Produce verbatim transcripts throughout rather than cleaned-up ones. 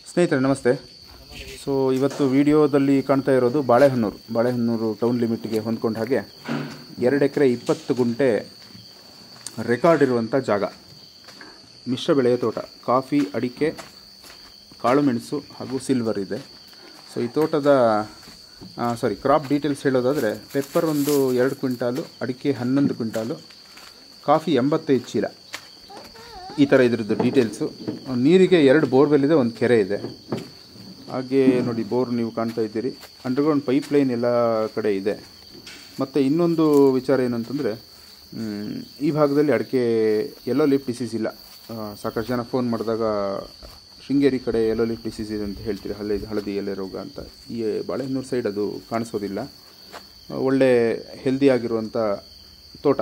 ಸ್ನೇಹಿತರೆ ನಮಸ್ತೆ. ಸೊ ಇವತ್ತು ವಿಡಿಯೋದಲ್ಲಿ ಕಾಣ್ತಾ ಇರೋದು ಬಾಳೆಹೊನ್ನೂರು ಬಾಳೆಹೊನ್ನೂರು ಟೌನ್ ಲಿಮಿಟ್ಗೆ ಹೊಂದ್ಕೊಂಡ ಹಾಗೆ ಎರಡು ಎಕರೆ ಇಪ್ಪತ್ತು ಗುಂಟೆ ರೆಕಾರ್ಡ್ ಇರುವಂಥ ಜಾಗ. ಮಿಶ್ರ ಬೆಳೆಯ ತೋಟ, ಕಾಫಿ, ಅಡಿಕೆ, ಕಾಳು ಮೆಣಸು ಹಾಗೂ ಸಿಲ್ವರ್ ಇದೆ. ಸೊ ಈ ತೋಟದ ಸಾರಿ ಕ್ರಾಪ್ ಡೀಟೇಲ್ಸ್ ಹೇಳೋದಾದರೆ, ಪೆಪ್ಪರ್ ಒಂದು ಎರಡು ಕ್ವಿಂಟಾಲು, ಅಡಿಕೆ ಹನ್ನೊಂದು ಕ್ವಿಂಟಾಲು, ಕಾಫಿ ಎಂಬತ್ತೈದು ಚೀಲ, ಈ ಥರ ಇದ್ರದ್ದು ಡೀಟೇಲ್ಸು. ನೀರಿಗೆ ಎರಡು ಬೋರ್ವೆಲ್ ಇದೆ, ಒಂದು ಕೆರೆ ಇದೆ. ಹಾಗೆ ನೋಡಿ, ಬೋರ್ ನೀವು ಕಾಣ್ತಾ ಇದ್ದೀರಿ. ಅಂಡರ್ಗ್ರೌಂಡ್ ಪೈಪ್ ಲೈನ್ ಎಲ್ಲ ಕಡೆ ಇದೆ. ಮತ್ತು ಇನ್ನೊಂದು ವಿಚಾರ ಏನಂತಂದರೆ, ಈ ಭಾಗದಲ್ಲಿ ಅಡಿಕೆ ಎಲ್ಲೋ ಲೀಫ್ ಡಿಸೀಸ್ ಇಲ್ಲ. ಸಾಕಷ್ಟು ಜನ ಫೋನ್ ಮಾಡಿದಾಗ ಶೃಂಗೇರಿ ಕಡೆ ಎಲ್ಲೋ ಲೀಫ್ ಡಿಸೀಸ್ ಇದೆ ಅಂತ ಹೇಳ್ತೀರಿ, ಹಳದಿ ಹಳದಿ ಎಲೆ ರೋಗ ಅಂತ. ಈ ಬಾಳೆಹೊನ್ನೂರು ಸೈಡ್ ಅದು ಕಾಣಿಸೋದಿಲ್ಲ. ಒಳ್ಳೆ ಹೆಲ್ದಿ ಆಗಿರುವಂಥ ತೋಟ.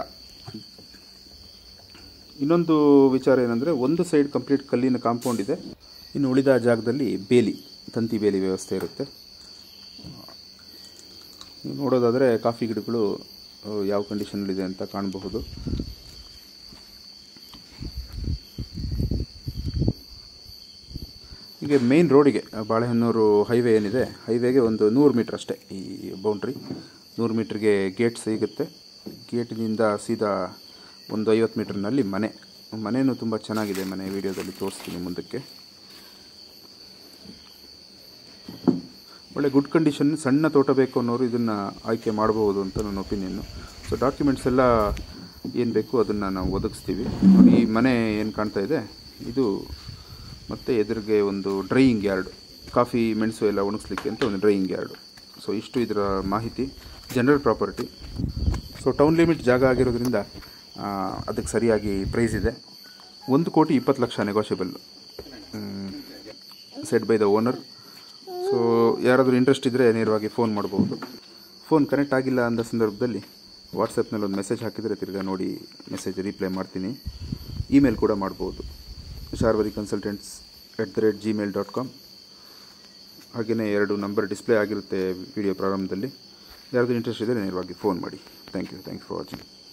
ಇನ್ನೊಂದು ವಿಚಾರ ಏನಂದರೆ, ಒಂದು ಸೈಡ್ ಕಂಪ್ಲೀಟ್ ಕಲ್ಲಿನ ಕಾಂಪೌಂಡ್ ಇದೆ, ಇನ್ನು ಉಳಿದ ಜಾಗದಲ್ಲಿ ಬೇಲಿ, ತಂತಿ ಬೇಲಿ ವ್ಯವಸ್ಥೆ ಇರುತ್ತೆ. ನೀವು ನೋಡೋದಾದರೆ ಕಾಫಿ ಗಿಡಗಳು ಯಾವ ಕಂಡೀಷನಲ್ಲಿದೆ ಅಂತ ಕಾಣಬಹುದು. ಹೀಗೆ ಮೇನ್ ರೋಡಿಗೆ, ಬಾಳೆಹೊನ್ನೂರು ಹೈವೇ ಏನಿದೆ, ಹೈವೇಗೆ ಒಂದು ನೂರು ಮೀಟ್ರ್ ಅಷ್ಟೇ ಈ ಬೌಂಡ್ರಿ. ನೂರು ಮೀಟ್ರಿಗೆ ಗೇಟ್ ಸಿಗುತ್ತೆ. ಗೇಟಿನಿಂದ ಸೀದಾ ಒಂದು ಐವತ್ತು ಮೀಟ್ರ್ನಲ್ಲಿ ಮನೆ. ಮನೆಯೂ ತುಂಬ ಚೆನ್ನಾಗಿದೆ. ಮನೆ ವಿಡಿಯೋದಲ್ಲಿ ತೋರಿಸ್ತೀನಿ ಮುಂದಕ್ಕೆ. ಒಳ್ಳೆ ಗುಡ್ ಕಂಡೀಷನ್, ಸಣ್ಣ ತೋಟ ಬೇಕು ಅನ್ನೋರು ಇದನ್ನು ಆಯ್ಕೆ ಮಾಡಬಹುದು ಅಂತ ನನ್ನ ಒಪಿನಿಯನ್ನು. ಸೊ ಡಾಕ್ಯುಮೆಂಟ್ಸ್ ಎಲ್ಲ ಏನು ಬೇಕು ಅದನ್ನು ನಾವು ಒದಗಿಸ್ತೀವಿ. ನೋಡಿ, ಈ ಮನೆ ಏನು ಕಾಣ್ತಾ ಇದೆ ಇದು, ಮತ್ತು ಎದುರಿಗೆ ಒಂದು ಡ್ರೈಯಿಂಗ್ ಯಾರ್ಡ್, ಕಾಫಿ ಮೆಣಸು ಎಲ್ಲ ಒಣಗಿಸ್ಲಿಕ್ಕೆ ಅಂತ ಒಂದು ಡ್ರೈಯಿಂಗ್ ಯಾರ್ಡು. ಸೊ ಇಷ್ಟು ಇದರ ಮಾಹಿತಿ. General property. So town limit ಜಾಗ ಆಗಿರೋದ್ರಿಂದ ಅದಕ್ಕೆ ಸರಿಯಾಗಿ ಪ್ರೈಸ್ ಇದೆ. ಒಂದು ಕೋಟಿ ಇಪ್ಪತ್ತು lakh negotiable, set by the owner. So ಯಾರಾದರೂ ಇಂಟ್ರೆಸ್ಟ್ ಇದ್ದರೆ ನೇರವಾಗಿ ಫೋನ್ ಮಾಡ್ಬೋದು. ಫೋನ್ ಕನೆಕ್ಟ್ ಆಗಿಲ್ಲ ಅಂದ ಸಂದರ್ಭದಲ್ಲಿ ವಾಟ್ಸಪ್ನಲ್ಲಿ ಒಂದು ಮೆಸೇಜ್ ಹಾಕಿದರೆ ತಿರ್ಗಾ ನೋಡಿ ಮೆಸೇಜ್ ರಿಪ್ಲೈ ಮಾಡ್ತೀನಿ. ಇಮೇಲ್ ಕೂಡ ಮಾಡ್ಬೋದು, Sharvari consultants at the rate Gmail dot com. ಹಾಗೆಯೇ ಎರಡು ನಂಬರ್ ಡಿಸ್ಪ್ಲೇ ಆಗಿರುತ್ತೆ ವಿಡಿಯೋ ಪ್ರಾರಂಭದಲ್ಲಿ. ಯಾರಾದರೂ ಇಂಟ್ರೆಸ್ಟ್ ಇದ್ದರೆ ನೇರವಾಗಿ ಫೋನ್ ಮಾಡಿ. Thank you thank you for watching.